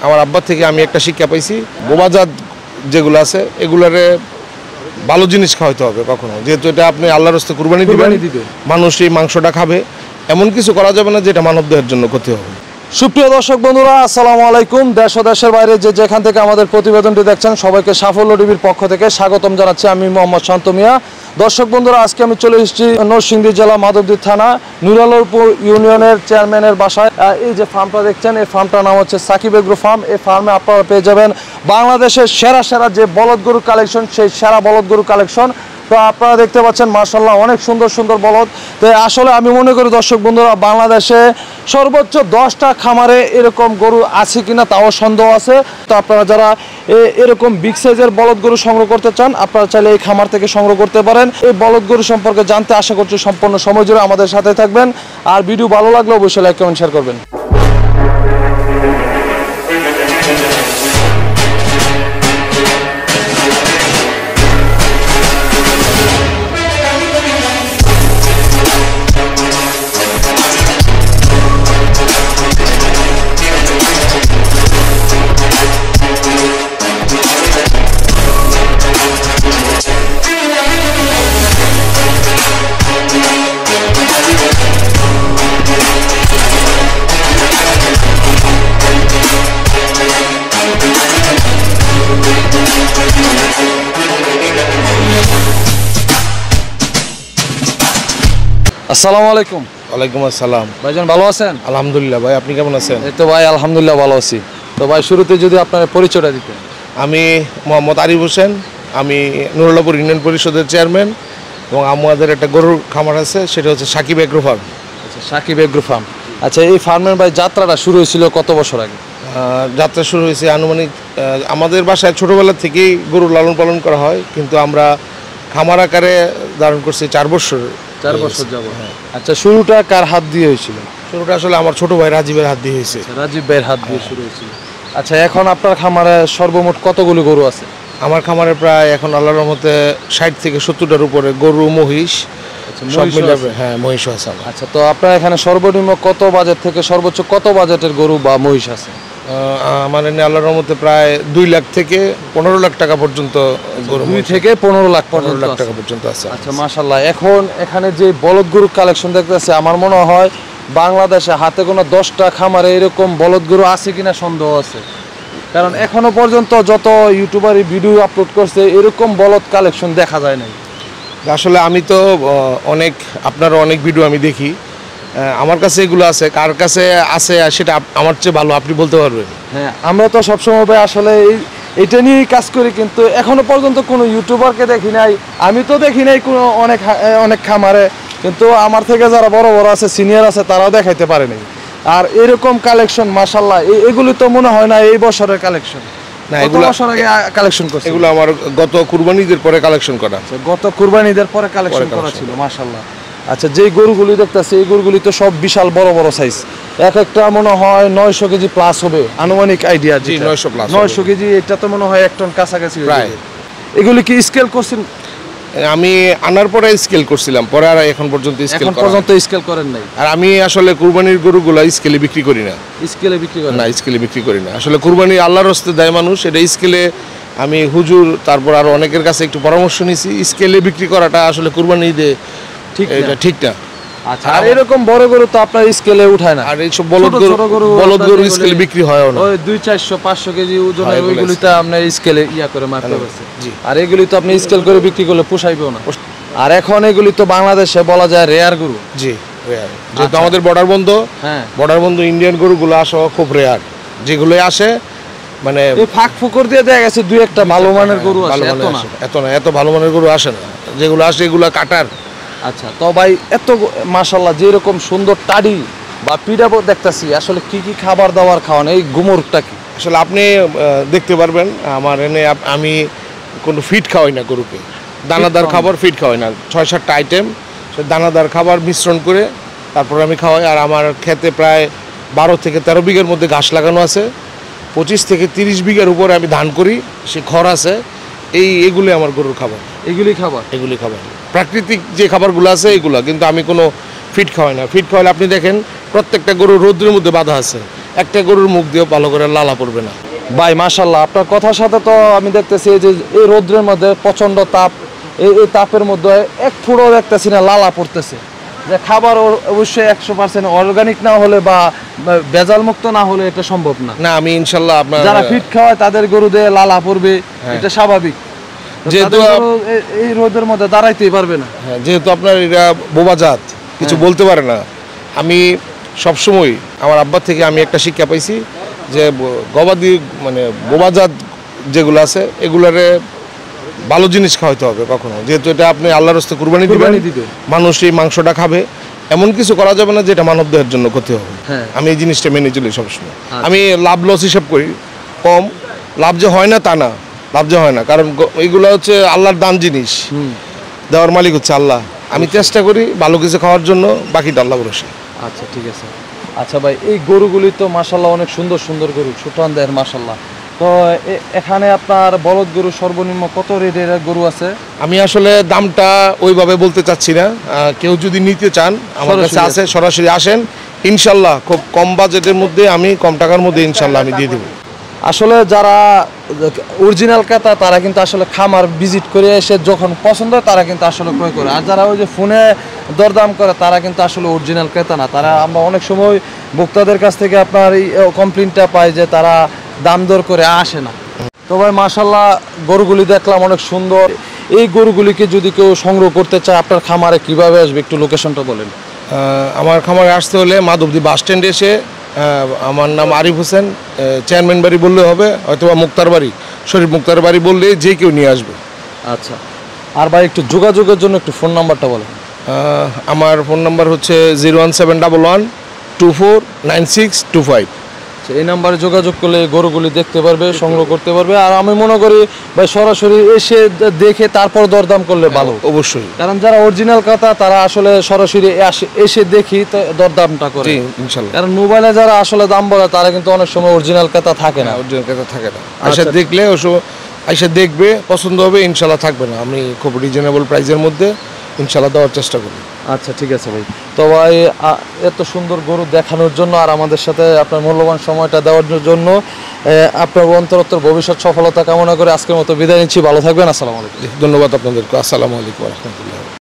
আমার আব্বার থেকে আমি একটা শিক্ষা পাইছি, বোমাজাত যেগুলো আছে এগুলারে ভালো জিনিস খাওয়াইতে হবে কখনো, যেহেতু এটা আপনি আল্লাহর রাস্তায় কুরবানি দিবে, মানুষ এই মাংসটা খাবে, এমন কিছু করা যাবে না যেটা মানবদেহের জন্য ক্ষতি হবে। সুপ্রিয় দর্শক বন্ধুরা, আসসালামু আলাইকুম। দেশ ও দেশের বাইরে যেখান থেকে আমাদের প্রতিবেদনটি দেখছেন সবাইকে সাফল্য টিভির পক্ষ থেকে স্বাগতম জানাচ্ছি। আমি মোহাম্মদ শান্ত মিয়া। দর্শক বন্ধুরা, আজকে আমি চলে এসেছি নরসিংদী জেলা মাধবদী থানা নুরালরপুর ইউনিয়নের চেয়ারম্যানের বাসায়। এই যে ফার্মটা দেখছেন, এই ফার্মটার নাম হচ্ছে সাকিব এগ্রো ফার্ম। এই ফার্মে আপনারা পেয়ে যাবেন বাংলাদেশের সেরা যে বলদ গরু কালেকশন, সেই সেরা বলদ গরু কালেকশন। তো আপনারা দেখতে পাচ্ছেন মাশাআল্লাহ অনেক সুন্দর বলদ। তো আসলে আমি মনে করি দর্শক বন্ধুরা, বাংলাদেশে সর্বোচ্চ 10টা খামারে এরকম গরু আছে কিনা তাও সন্দেহ আছে। তো আপনারা যারা এরকম বিগ সাইজের বলদ গরু সংগ্রহ করতে চান, আপনারা চাইলে এই খামার থেকে সংগ্রহ করতে পারেন। এই বলদ গরু সম্পর্কে জানতে আশা করছি সম্পূর্ণ সময় জুড়ে আমাদের সাথে থাকবেন। আর ভিডিও ভালো লাগলে অবশ্যই লাইক কমেন্ট শেয়ার করবেন। আসসালামু আলাইকুম। ওয়ালাইকুম আসসালাম। ভাইজান ভালো আছেন? আলহামদুলিল্লাহ। ভাই আপনি কেমন আছেন? এই তো ভাই আলহামদুলিল্লাহ ভালো আছি। তো ভাই শুরুতে যদি আপনার পরিচয়টা দিতেন। আমি মোহাম্মদ আরিফ হোসেন, আমি নুরালরপুর ইউনিয়ন পরিষদের চেয়ারম্যান, এবং আমাদের একটা গরুর খামার আছে, সেটা হচ্ছে সাকিব এগ্রো ফার্ম। আচ্ছা, সাকিব এগ্রো ফার্ম। আচ্ছা, এই ফার্মের ভাই যাত্রাটা শুরু হয়েছিল কত বছর আগে? যাত্রা শুরু হয়েছে আনুমানিক, আমাদের বাসায় ছোটোবেলা থেকেই গরু লালন পালন করা হয়, কিন্তু আমরা খামার আকারে ধারণ করছি 4 বছর। 4 বছর যাব। আচ্ছা, শুরুটা কার হাত দিয়ে হয়েছিল? শুরুটা আসলে আমার ছোট ভাই রাজীবের হাত দিয়ে হয়েছে। রাজীব ভাইয়ের হাত দিয়ে শুরু হয়েছিল। আচ্ছা, এখন আপনার খামারে সর্বমোট কতগুলো গরু আছে? আমার খামারে প্রায় এখন আল্লাহর রহমতে 60 থেকে 70টার উপরে গরু, মহিষ সব মিলে। হ্যাঁ, মহিষও আছে। আচ্ছা, তো আপনার এখানে সর্বনিম্ন কত বাজেট থেকে সর্বোচ্চ কত বাজেটের গরু বা মহিষ আছে? আমার এনে আল্লাহর রহমতে প্রায় 2 লাখ থেকে 15 লাখ টাকা পর্যন্ত গরু। 2 থেকে 15 লাখ টাকা পর্যন্ত আছে। আচ্ছা, মাশাআল্লাহ। এখন এখানে যে বলদ গরু কালেকশন দেখতেছে, আমার মনে হয় বাংলাদেশে হাতে কোনো 10টা খামারে এরকম বলদ গরু আছে কিনা সন্দেহ আছে। কারণ এখনো পর্যন্ত যত ইউটিউবারই ভিডিও আপলোড করছে, এরকম বলদ কালেকশন দেখা যায় নাই। আসলে আমি তো আপনারও অনেক ভিডিও আমি দেখি, আমার কাছে এগুলো আছে। কার কাছে আছে সেটা আমার চেয়ে ভালো আপনি বলতে পারবেন। হ্যাঁ, আমরা তো সবসময় আসলে এটা নিয়েই কাজ করি, কিন্তু এখনো পর্যন্ত কোনো ইউটিউবারকে দেখি নাই, আমি তো দেখি নাই কোনো অনেক খামারে। কিন্তু আমার থেকে যারা বড় আছে, সিনিয়র আছে, তারাও দেখাইতে পারেনি। আর এরকম কালেকশন মাশাআল্লাহ, এগুলো তো মনে হয় না এই বছরের কালেকশন। না, এগুলো বছর আগে কালেকশন করছে। এগুলো আমার গত কুরবানিদের পরে কালেকশন করা। গত কুরবানিদের পরে কালেকশন করা ছিল মাশাআল্লাহ। আচ্ছা, যেই গরুগুলি দেখতেছি এই গরুগুলি তো সব বিশাল বড় সাইজ, এক একটা মনে হয় 900 কেজি প্লাস হবে আনুমানিক আইডিয়া। জি, 900 কেজি। এটা তো মনে হয় 1 টন কাছাকাছি প্রায়। এগুলি কি স্কেল করছেন? আমি আনার পরে স্কেল করছিলাম, পরে আর এখন পর্যন্ত স্কেল করেন নাই। আর আমি আসলে কুরবানির গরুগুলো স্কেলে বিক্রি করি না। স্কেলে বিক্রি করেন না? স্কেলে বিক্রি করি না। আসলে কুরবানি আল্লাহর রাস্তে দেয় মানুষ, এটা স্কেলে আমি হুজুর তারপর আর অনেকের কাছে একটু পরামর্শ নিয়েছি, স্কেলে বিক্রি করাটা আসলে কুরবানি ঈদে ঠিক না। আচ্ছা, আর এরকম বড় গরু তো আপনার স্কেলে উঠায় না। আর এইসব বলদ গরু স্কেলে বিক্রি হয় না। ওই 200, 400 কেজি ওজনের ওইগুলিতে আপনার স্কেলে করে মারতে পারছে। আর এগুলি তো আপনি স্কেল করে বিক্রি করলে পোষাইবেও না। আর এখন এগুলি তো বাংলাদেশে বলা যায় রেয়ার গরু। জি, রেয়ার। যেহেতু আমাদের বর্ডার বন্ধ ইন্ডিয়ান গরুগুলো আসা খুব রেয়ার। যেগুলো আসে মানে ফাঁক ফুকর দিয়ে দেখা গেছে 2-1টা ভালো মানের গরু আসে, এত ভালো মানের গরু আসে না। যেগুলো আসে এগুলো কাটার। আচ্ছা, তো ভাই এত মাশাআল্লাহ যেরকম সুন্দর টাডি বা পিডাবো দেখতেছি, আসলে কি খাবার দাবার খাওয়ান এই গুমরটা কি? আসলে আপনি দেখতে পারবেন আমার এনে আমি কোনো ফিড খাওয়াই না গরুকে, দানাদার খাবার ফিড খাওয়াই না। 6-7টা আইটেম দানাদার খাবার মিশ্রণ করে তারপর আমি খাওয়াই। আর আমার খেতে প্রায় 12 থেকে 13 বিঘার মধ্যে ঘাস লাগানো আছে, 25 থেকে 30 বিঘার উপরে আমি ধান করি, সে খড় আছে। এইগুলি আমার গরুর খাবার। এগুলি খাবার প্রাকৃতিক যে খাবারগুলো আছে এইগুলো, কিন্তু আমি কোনো ফিড খাওয়াই না। ফিড খাওয়ালে আপনি দেখেন প্রত্যেকটা গরু রোদ্রের মধ্যে বাঁধা আছে, একটা গরুর মুখ দিয়েও ভালো করে লালা পড়বে না। ভাই মাশাল্লাহ, আপনার কথার সাথে তো আমি দেখতেছি এই যে এই রৌদ্রের মধ্যে প্রচন্ড তাপ, এই তাপের মধ্যে এক ফুটও দেখতেছি না লালা পড়তেছে। যে খাবার অবশ্যই 100% অর্গানিক না হলে বা ভেজাল মুক্ত না হলে এটা সম্ভব না। না, আমি ইনশাল্লাহ আপনার যারা ফিট খাওয়ায় তাদের গরুতে লালা পড়বে, এটা স্বাভাবিক। যেহেতু এই রোদের মধ্যে দাঁড়াইতেই পারবে না। হ্যাঁ, যেহেতু আপনার এরা বোবাজাত, কিছু বলতে পারে না। আমি সবসময় আমার আব্বার থেকে আমি একটা শিক্ষা পাইছি যে গবাদি মানে বোবাজাত যেগুলো আছে এগুলারে ভালো জিনিস খাওয়াইতে হবে কখনো, যেহেতু এটা আপনি আল্লাহর রাস্তায় কুরবানি দিবে, মানুষ এই মাংসটা খাবে। এমন কিছু করা যাবে না যেটা মানব দেহের জন্য ক্ষতি হবে। আমি এই জিনিসটা মেনে চলি সবসময়। আমি লাভ লস হিসাব করি, কম লাভ যে হয় না তা না, লাভ যে হয় না, কারণ এইগুলো হচ্ছে আল্লাহর দান জিনিস, দেওয়ার মালিক হচ্ছে আল্লাহ। আমি চেষ্টা করি ভালো কিছু খাওয়ার জন্য, বাকিটা আল্লাহ ভরসা। আচ্ছা ঠিক আছে। আচ্ছা ভাই, এই গরুগুলি তো মাশাল্লাহ অনেক সুন্দর সুন্দর গরু, সুঠান দেহের মাশাল্লাহ। তো এখানে আপনার বলদ গরু সর্বনিম্ন কত রেটের গরু আছে? আমি আসলে দামটা ওইভাবে বলতে চাচ্ছি না। কেউ যদি নিতে চান আমার কাছে আছে, সরাসরি আসেন, ইনশাল্লাহ খুব কম বাজেটের মধ্যে, আমি কম টাকার মধ্যে ইনশাল্লাহ আমি দিয়ে দেবো। আসলে যারা অরিজিনাল ক্রেতা তারা কিন্তু আসলে খামার ভিজিট করে এসে যখন পছন্দ হয় তারা কিন্তু আসলে ক্রয় করে, আর যারা ওই যে ফোনে দরদাম করে তারা কিন্তু আসলে অরিজিনাল ক্রেতা না। তারা আমরা অনেক সময় ভোক্তাদের কাছ থেকে আপনার এই কমপ্লেনটা পাই যে তারা দাম দর করে আসে না। তো ভাই মাশাল্লাহ গরুগুলি দেখলাম অনেক সুন্দর। এই গরুগুলিকে যদি কেউ সংগ্রহ করতে চায় আপনার খামারে কিভাবে আসবে, একটু লোকেশনটা বলেন। আমার খামারে আসতে হলে মাধবদী বাস স্ট্যান্ডে এসে, আমার নাম আরিফ হোসেন, চেয়ারম্যান বাড়ি বললে হবে, হয়তো বা মুক্তার বাড়ি, শরীফ মুক্তার বাড়ি বললে যে কেউ নিয়ে আসবে। আচ্ছা, আর ভাই একটু যোগাযোগের জন্য একটু ফোন নাম্বারটা বলেন। আমার ফোন নাম্বার হচ্ছে 01711249625। এই নাম্বারে যোগাযোগ করলে গরুগুলি দেখতে পারবে, সংগ্রহ করতে পারবে। আর আমি মনে করি ভাই সরাসরি এসে দেখে তারপর দরদাম করলে ভালো। অবশ্যই, কারণ যারা অরিজিনাল কথা তারা আসলে সরাসরি এসে দেখি দরদামটা করে ইনশাআল্লাহ। কারণ মোবাইলে যারা আসলে দাম বলে তারা কিন্তু অনেক সময় অরিজিনাল কথা থাকে না, অরিজিনাল কথা থাকে না। আইসা দেখলে আইসা দেখবে, পছন্দ হবে, ইনশাআল্লাহ থাকবে না। আমি খুব রিজনেবল প্রাইসের মধ্যে ইনশাআল্লাহ দেওয়ার চেষ্টা করি। আচ্ছা ঠিক আছে ভাই। তো ভাই এত সুন্দর গরু দেখানোর জন্য আর আমাদের সাথে আপনার মূল্যবান সময়টা দেওয়ার জন্য আপনার অন্তরোত্তর ভবিষ্যৎ সফলতা কামনা করে আজকের মতো বিদায় নিচ্ছি। ভালো থাকবেন। আসসালামু আলাইকুম। ধন্যবাদ আপনাদেরকে। আসসালামু আলাইকুম ওয়া রাহমাতুল্লাহ।